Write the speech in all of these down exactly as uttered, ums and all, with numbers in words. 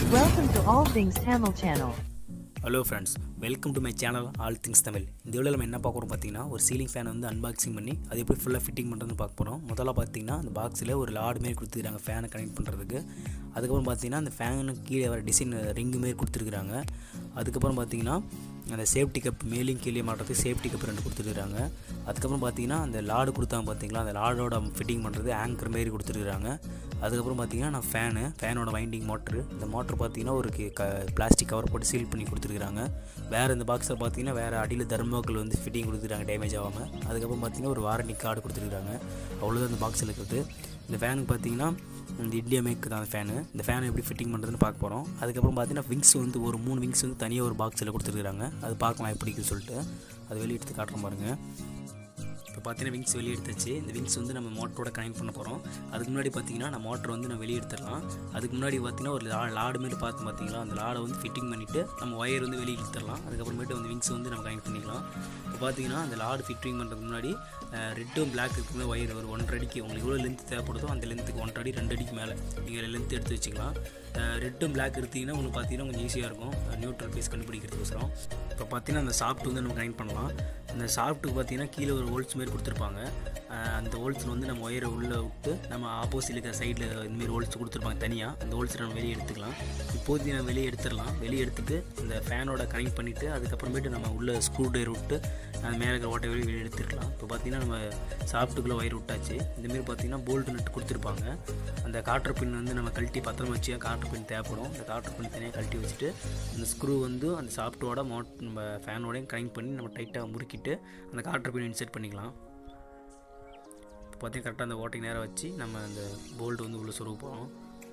Welcome to All Things Tamil channel. Hello friends, welcome to my channel All Things Tamil. இந்த வீடியோல நம்ம என்ன பார்க்க போறோம் பாத்தீங்கன்னா ஒரு சீலிங் ஃபேன் வந்து அன்பாக்சிங் பண்ணி அது எப்படி ஃபுல்லா ஃபிட்டிங் பண்றதுன்னு பார்க்க போறோம். முதல்ல பாத்தீங்கன்னா அந்த பாக்ஸ்ல ஒரு லாட் மாதிரி கொடுத்துருக்காங்க ஃபேனை கனெக்ட் பண்றதுக்கு. அதுக்கு அப்புறம் பாத்தீங்கன்னா அந்த ஃபேனுக்கு கீழே வர டிசைன் ரிங் மாதிரி கொடுத்துருக்காங்க. அதுக்கு அப்புறம் பாத்தீங்கன்னா அந்த சேஃப்டி கப் மேலிங் கீழே மாட்டுறதுக்கு சேஃப்டி கப் ரெண்டு கொடுத்துருக்காங்க. அதுக்கப்புறம் பார்த்தீங்கன்னா அந்த லாடு கொடுத்தாங்க பார்த்தீங்களா, அந்த லாடோட ஃபிட்டிங் பண்ணுறது ஆங்கர் மாரி கொடுத்துருக்காங்க. அதுக்கப்புறம் பார்த்தீங்கன்னா நான் ஃபேனு ஃபேனோட வைண்டிங் மோட்ரு, இந்த மோட்ரு பார்த்தீங்கன்னா ஒரு க பிளாஸ்டிக் கவர் போட்டு சீல் பண்ணி கொடுத்துருக்காங்க. வேறு இந்த பாக்ஸில் பார்த்தீங்கன்னா வேறு அடியில் தர்மோக்கள் வந்து ஃபிட்டிங் கொடுத்துருக்காங்க டேமேஜ் ஆகாமல். அதுக்கப்புறம் பார்த்தீங்கன்னா ஒரு வாரண்டி கார்டு கொடுத்துருக்காங்க. அவ்வளோதான் இந்த பாக்ஸில் இருக்குது. இந்த ஃபேனுக்கு பார்த்தீங்கன்னா இந்த இந்தியா மேக்கு தான் அந்த ஃபேனு. இந்த ஃபேனை எப்படி ஃபிட்டிங் பண்ணுறதுன்னு பார்க்க போகிறோம். அதுக்கப்புறம் பார்த்தீங்கன்னா விங்ஸ் வந்து ஒரு மூணு விங்ஸ் வந்து தனியாக ஒரு பாக்ஸில் கொடுத்துருக்காங்க. அது பார்க்கலாம் எப்படி இருக்குன்னு சொல்லிட்டு அது வெளியே எடுத்து காட்டுற பாருங்கள். இப்போ பார்த்தீங்கன்னா விங்ஸ் வெளியே எடுத்துச்சு. இந்த விங்ஸ் வந்து நம்ம மோட்டரோட கனெக்ட் பண்ண போகிறோம். அதுக்கு முன்னாடி பார்த்தீங்கன்னா நம்ம மோட்டர் வந்து நம்ம வெளியே எடுத்துடலாம். அதுக்கு முன்னாடி பார்த்தீங்கன்னா ஒரு லா லாடு மாரி பார்த்து பார்த்தீங்களா, அந்த லாடை வந்து ஃபிட்டிங் பண்ணிவிட்டு நம்ம ஒயர் வந்து வெளியே எடுத்துடலாம். அதுக்கப்புறமேட்டு வந்து விங்ஸ் வந்து நம்ம கனெக்ட் பண்ணிக்கலாம். இப்போ பார்த்தீங்கன்னா அந்த லாடு ஃபிட்டிங் பண்ணுறதுக்கு முன்னாடி ரெட்டும் பிளாக் இருக்குமே ஒயர் ஒரு ஒன்றரை அடிக்கு உங்களுக்கு எவ்வளோ லென்த் தேவைப்படுதோ அந்த லென்த்துக்கு ஒன்றரை அடி ரெண்டு அடிக்கு மேலே நீங்கள் லென்த் எடுத்து வச்சுக்கலாம். ரெட்டும் பிளாக் எடுத்திங்கன்னா உங்களுக்கு பார்த்தீங்கன்னா கொஞ்சம் ஈஸியாக இருக்கும் நியூட்ரல் பீஸ் கண்டுபிடிக்கிறதுக்கோசரம். இப்போ பார்த்தீங்கன்னா அந்த சாஃப்ட் வந்து நம்ம கனெக்ட் பண்ணலாம். அந்த சாஃப்ட்டுக்கு பார்த்தீங்கன்னா கீழே ஒரு ஹோல்ஸ் மாரி கொடுத்துருப்பாங்க. அந்த ஹோல்ஸில் வந்து நம்ம ஒயரை உள்ளே விட்டு நம்ம ஆப்போசிட் இருக்கிற சைடில் இந்தமாரி ஹோல்ஸ் கொடுத்துருப்பாங்க தனியாக. அந்த ஹோல்ஸை நம்ம வெளியே எடுத்துக்கலாம். இப்போதைக்கு நம்ம வெளியே எடுத்துடலாம். வெளியே எடுத்துகிட்டு இந்த ஃபேனோட கனெக்ட் பண்ணிவிட்டு அதுக்கப்புறமேட்டு நம்ம உள்ள ஸ்க்ரூ ட்ரைவர் விட்டு அந்த மேலே இருக்கிற ஓட்டை வெளியே வெளியே எடுத்துக்கலாம். இப்போ பார்த்தீங்கன்னா நம்ம சாஃப்ட்டுக்குள்ளே ஒயர் விட்டாச்சு. இந்தமாரி பார்த்தீங்கன்னா போல்ட் நட்டு கொடுத்துருப்பாங்க. அந்த காட்டர் பின் வந்து நம்ம கழட்டி பத்திரமா வச்சு காட்டர் பின் தேவைப்படும். அந்த காட்டர் பின் தனியாக கழட்டி வச்சுட்டு அந்த ஸ்க்ரூ வந்து அந்த சாஃப்ட்டோட மோட் நம்ம ஃபேனோடையும் கனெக்ட் பண்ணி நம்ம டைட்டாக முறுக்கிட்டு அந்த காட்டர் பின் இன்செர்ட் பண்ணிக்கலாம். இப்போ பார்த்தீங்கன்னா கரெக்டாக அந்த ஓட்டை நேராக வச்சு நம்ம அந்த போல்ட் வந்து உள்ளே சொருக போகிறோம்.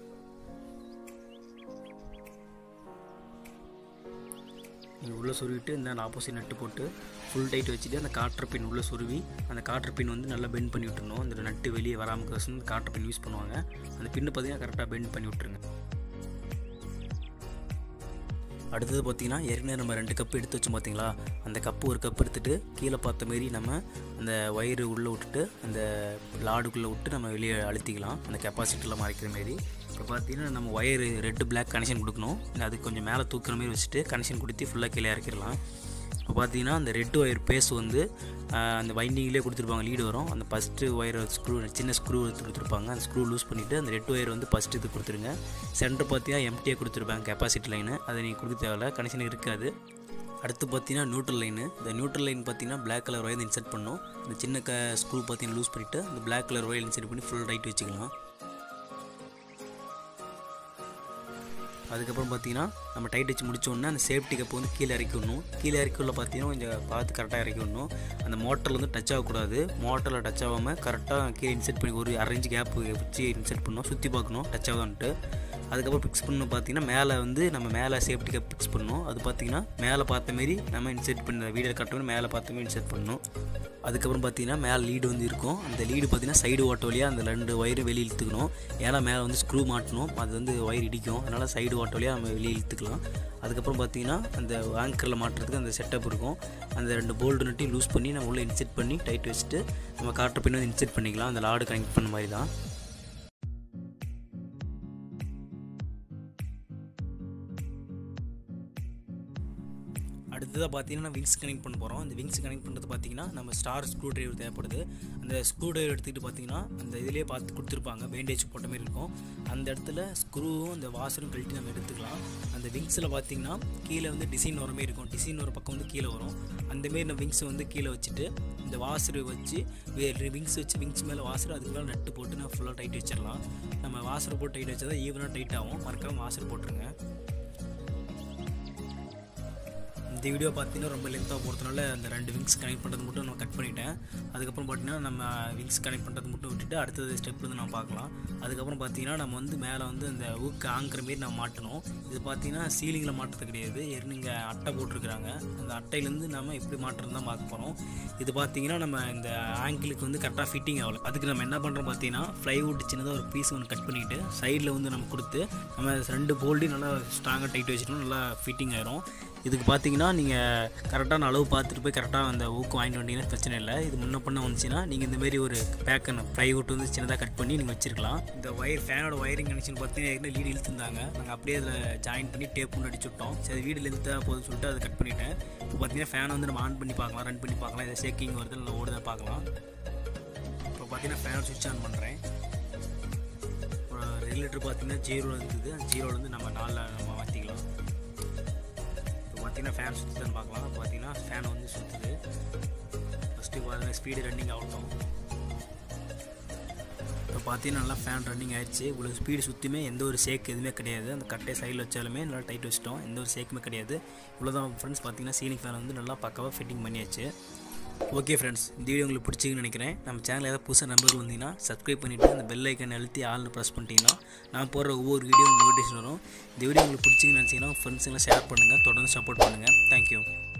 நீங்கள் உள்ளே சொருவிட்டு இந்த ஆப்போசிட் நட்டு போட்டு ஃபுல் டைட் வச்சுட்டு அந்த காட்டர் பின் உள்ளே சொருவி அந்த காட்டர் பின் வந்து நல்லா பெண்ட் பண்ணி விட்டுருணும். அந்த நட்டு வெளியே வராமல் கசந்து காட்டர் பின் யூஸ் பண்ணுவாங்க. அந்த பின்னு பார்த்தீங்கன்னா கரெக்டாக பெண்ட் பண்ணி விட்டுருங்க. அடுத்தது பார்த்தீங்கன்னா ஏற்கனவே நம்ம ரெண்டு கப்பு எடுத்து வச்சோம் பார்த்தீங்களா, அந்த கப்பு ஒரு கப் எடுத்துகிட்டு கீழே பார்த்த மாரி நம்ம அந்த ஒயரு உள்ளே விட்டுட்டு அந்த லாடுக்குள்ளே விட்டு நம்ம வெளியே அழுத்திக்கலாம் அந்த கெப்பாசிட்டியில் மறைக்கிற மாரி. இப்போ பார்த்தீங்கன்னா நம்ம ஒயரு ரெட்டு பிளாக் கனெக்ஷன் கொடுக்கணும். அதுக்கு கொஞ்சம் மேலே தூக்குற மாரி வச்சுட்டு கனெக்ஷன் கொடுத்து ஃபுல்லாக கீழே இறக்கிடலாம். இப்போ பார்த்தீங்கன்னா அந்த ரெட்டு ஒயர் பேஸ் வந்து அந்த வைண்டிங்லேயே கொடுத்துருப்பாங்க லீடு வரும். அந்த ஃபஸ்ட்டு ஒயரை ஸ்க்ரூ சின்ன ஸ்க்ரூ எடுத்து கொடுத்துருப்பாங்க. அந்த ஸ்க்ரூ லூஸ் பண்ணிவிட்டு அந்த ரெட் ஒயர் வந்து ஃபஸ்ட்டு இது கொடுத்துருங்க. சென்டர் பார்த்தீங்கன்னா எம்டியாக கொடுத்துருப்பாங்க கெப்பாசிட்டி லைனு, அதை நீங்கள் கொடுக்க தேவையில்ல, கனெக்ஷன் இருக்காது. அடுத்து பார்த்தீங்கன்னா நியூட்ரல் லைனு. இந்த நியூட்ரல் லைன் பார்த்தீங்கன்னா பிளாக் கலர் ஒயர் இன்செர்ட் பண்ணணும். இந்த சின்ன க ஸ்க்ரூ பார்த்தீங்கன்னா லூஸ் பண்ணிவிட்டு அந்த பிளாக் கலர் ஒயர் இன்செர்ட் பண்ணி ஃபுல் ரைட் வச்சுக்கலாம். அதுக்கப்புறம் பார்த்தீங்கன்னா நம்ம டைட் வச்சு முடிச்சோடனே அந்த சேஃப்டி கப் வந்து கீழே இறக்கி விடணும். கீழே இறக்கிள்ள பார்த்தீங்கன்னா கொஞ்சம் பார்த்து கரெக்டாக இறக்கி விடணும். அந்த மோட்டரில் வந்து டச் ஆகக்கூடாது. மோட்டரில் டச் ஆகாமல் கரெக்டாக கீழே இன்செர்ட் பண்ணி ஒரு அரேஞ்ச் கேப் வச்சு இன்செர்ட் பண்ணணும். சுற்றி பார்க்கணும் டச் ஆகான்ட்டு. அதுக்கப்புறம் ஃபிக்ஸ் பண்ணணும். பார்த்தீங்கன்னா மேலே வந்து நம்ம மேலே சேஃப்டி கப் ஃபிக்ஸ் பண்ணணும். அது பார்த்தீங்கன்னா மேலே பார்த்த மாரி நம்ம இன்செர்ட் பண்ண வீடியோ கட்டணும். மேலே பார்த்த மாரி இன்செர்ட் பண்ணணும். அதுக்கப்புறம் பார்த்தீங்கன்னா மேலே லீடு வந்து இருக்கும். அந்த லீடு பார்த்தீங்கன்னா சைடு ஓட்ட வழியாக அந்த ரெண்டு ஒயரு வெளியே இழுத்துக்கணும். ஏன்னா மேலே வந்து ஸ்க்ரூ மாட்டணும், அது வந்து ஒயர் இடிக்கும். அதனால் சைடு ஓட்ட வழியாக நம்ம வெளியே இழுத்துக்கலாம். அதுக்கப்புறம் பார்த்தீங்கன்னா அந்த ஆங்கரில் மாட்டுறதுக்கு அந்த செட்டப் இருக்கும். அந்த ரெண்டு போல்டு நட்டையும் லூஸ் பண்ணி நம்ம உள்ளே இன்செர்ட் பண்ணி டைட் வச்சுட்டு நம்ம காட்டர் பின் வந்து இன்செர்ட் பண்ணிக்கலாம். அந்த லாடு கனெக்ட் பண்ண மாதிரி தான். அடுத்ததாக பார்த்தீங்கன்னா விங்ஸ் கனெக்ட் பண்ண போகிறோம். அந்த விங்ஸ் கனெக்ட் பண்ணுறது பார்த்தீங்கன்னா நம்ம ஸ்டார் ஸ்க்ரூ ட்ரைவர் தேவைப்படுது. அந்த ஸ்க்ரூ ட்ரைவர் எடுத்துக்கிட்டு பார்த்தீங்கன்னா அந்த இதிலே பார்த்து கொடுத்துருப்பாங்க பேண்டேஜ் போட்ட மாதிரி இருக்கும். அந்த இடத்துல ஸ்க்ரூவும் அந்த வாஷரும் கழட்டி நம்ம எடுத்துக்கலாம். அந்த விங்ஸில் பார்த்தீங்கன்னா கீழே வந்து டிசைன் வர மாதிரி இருக்கும். டிசைன் ஒரு பக்கம் வந்து கீழே வரும். அந்தமாரி நம்ம விங்ஸை வந்து கீழே வச்சுட்டு இந்த வாஷரு வச்சு விங்ஸ் வச்சு விங்ஸ் மேலே வாஷர் அதுக்கு மேலே நட்டு போட்டு நம்ம ஃபுல்லாக டைட் வச்சிடலாம். நம்ம வாஷர் போட்டு டைட் வச்சா தான் ஈவனாக டைட் ஆகும். மறக்காமல் வாஷர் போட்டுருங்க. இந்த வீடியோ பார்த்தீங்கன்னா ரொம்ப லென்த்தாக போகிறதுனால அந்த ரெண்டு விங்ஸ் கனெக்ட் பண்ணுறது மட்டும் நான் கட் பண்ணிவிட்டேன். அதுக்கப்புறம் பார்த்தீங்கன்னா நம்ம விங்ஸ் கனெக்ட் பண்ணுறது மட்டும் விட்டுட்டு அடுத்தது ஸ்டெப் வந்து நான் பார்க்கலாம். அதுக்கப்புறம் பார்த்தீங்கன்னா நம்ம வந்து மேலே வந்து அந்த ஊக்கு ஆங்கிற மாரி நம்ம மாட்டணும். இது பார்த்தீங்கன்னா சீலிங்கில் மாட்டுறது கிடையாது. ஏற்கனவே அட்டை போட்டிருக்கிறாங்க. அந்த அட்டையிலேருந்து நம்ம எப்படி மாட்டுறது தான் பார்க்க போகிறோம். இது பார்த்தீங்கன்னா நம்ம இந்த ஆங்கிளுக்கு வந்து கரெக்டாக ஃபிட்டிங் ஆகலை. அதுக்கு நம்ம என்ன பண்ணுறோம் பார்த்தீங்கன்னா ஃப்ளைவுட் சின்னதாக ஒரு பீஸ் ஒன்று கட் பண்ணிவிட்டு சைடில் வந்து நம்ம கொடுத்து நம்ம ரெண்டு போல்டையும் நல்லா ஸ்ட்ராங்காக டைட் வச்சுட்டோம், நல்லா ஃபிட்டிங் ஆயிரும். இதுக்கு பார்த்தீங்கன்னா நீங்கள் கரெக்டான அளவு பார்த்துட்டு போய் கரெக்டாக அந்த ஊக்கு வாங்கிட்டு வந்தீங்கன்னா பிரச்சனை இல்லை. இது முன்ன பண்ண வந்துச்சுன்னா நீங்கள் இந்தமாரி ஒரு பேக்கன் ப்ளைவுட் வந்து சின்னதாக கட் பண்ணி நீங்கள் வச்சுருக்கலாம். இந்த ஒயர் ஃபேனோட ஒயரிங் கனெக்ஷன் பார்த்தீங்கன்னா ஏற்கனவே லீடு இழுத்துருந்தாங்க. நாங்கள் அப்படியே அதில் ஜாயின் பண்ணி டேப் பண்ணி அடிச்சு விட்டோம். சரி வீடு இழுத்தா போதும் சொல்லிட்டு அதை கட் பண்ணிவிட்டேன். இப்போ பார்த்தீங்கன்னா ஃபேனை வந்து நம்ம ஆன் பண்ணி பார்க்கலாம், ரன் பண்ணி பார்க்கலாம், இதை ஷேக்கிங் வருது இல்லை ஓடுதா பார்க்கலாம். இப்போ பார்த்தீங்கன்னா ஃபேனோட சுவிட்ச் ஆன் பண்ணுறேன். ரெகுலேட்டர் பார்த்தீங்கன்னா ஜீரோ இருந்தது, அந்த ஜீரோலேருந்து நம்ம நாலில் நம்ம மாற்றிக்கலாம். இப்போ பார்த்தீங்கன்னா ஃபேன் சுற்றுதான்னு பார்க்கலாம். பார்த்தீங்கன்னா ஃபேன் வந்து சுற்றுது. ஃபஸ்ட்டு பார்த்தீங்கன்னா ஸ்பீடு ரன்னிங் ஆகட்டும். இப்போ பார்த்தீங்கன்னா நல்லா ஃபேன் ரன்னிங் ஆகிடுச்சு. இவ்வளோ ஸ்பீடு சுற்றியுமே எந்த ஒரு ஷேக் எதுவுமே கிடையாது. அந்த கட்டையை சைடில் வச்சாலுமே நல்லா டைட் வச்சிட்டோம், எந்த ஒரு ஷேக்குமே கிடையாது. இவ்வளோதான் ஃப்ரெண்ட்ஸ். பார்த்தீங்கன்னா சீலிங் ஃபேன் வந்து நல்லா பக்காவாக ஃபிட்டிங் பண்ணியாச்சு. ஓகே ஃப்ரெண்ட்ஸ், இந்த வீடியோ உங்களுக்கு பிடிச்சிங்கன்னு நினைக்கிறேன். நம்ம சேனல் ஏதாவது புதுசாக நம்பர்கள் வந்தீங்கன்னா சப்ஸ்கிரைப் பண்ணிவிட்டு அந்த பெல் ஐக்கன் அழுத்தி ஆள்னு ப்ரெஸ் பண்ணிட்டீங்கன்னா நான் போடுற ஒவ்வொரு வீடியோ நோட்டிஃபிகேஷன் வரும். இந்த வீடியோ உங்களுக்கு பிடிச்சிங்கன்னு நினச்சிங்கன்னா ஃப்ரெண்ட்ஸுங்களாம் ஷேர் பண்ணுங்கள், தொடர்ந்து சப்போர்ட் பண்ணுங்கள். தேங்க்யூ.